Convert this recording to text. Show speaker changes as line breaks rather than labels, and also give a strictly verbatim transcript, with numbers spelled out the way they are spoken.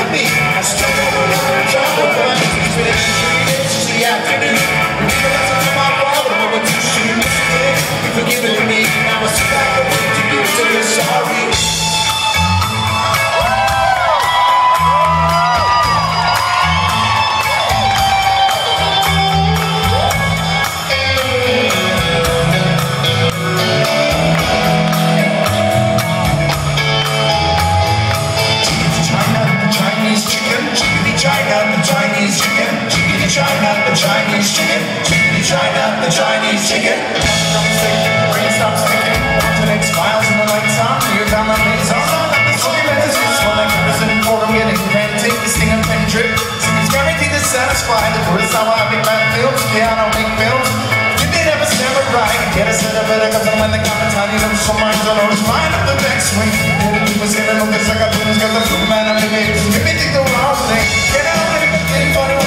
with me. I still don't know what I'm talking about. It's been three days since the afternoon. Remember that's not my problem, but what you should listen. You've forgiven me, now it's back up to you till you're sorry. China, the Chinese chicken. Chickadee China, the Chinese chicken. Brain stops thinking. Alternate smiles and the lights on. You're down on these on. The story messages for like a prison for I'm getting frantic. This thing I'm pen drip. It's guaranteed to satisfy the tourist. How I make bad films. Piano make films. Did they never stand right? Get a set of better cause I'm when they come and tell you them so minds on always fine up the next swing. Did the people say that look it's like a boom's got the boom man on the game. Give me think the wrong thing. Get out of the thing funny.